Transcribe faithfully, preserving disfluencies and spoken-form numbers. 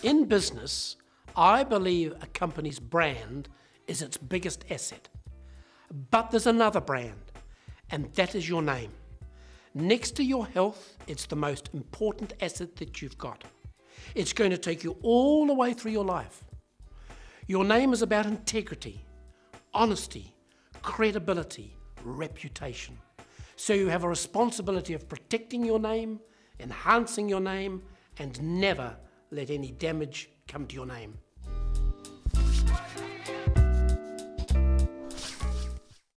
In business, I believe a company's brand is its biggest asset. But there's another brand, and that is your name. Next to your health, it's the most important asset that you've got. It's going to take you all the way through your life. Your name is about integrity, honesty, credibility, reputation. So you have a responsibility of protecting your name, enhancing your name, and never let any damage come to your name.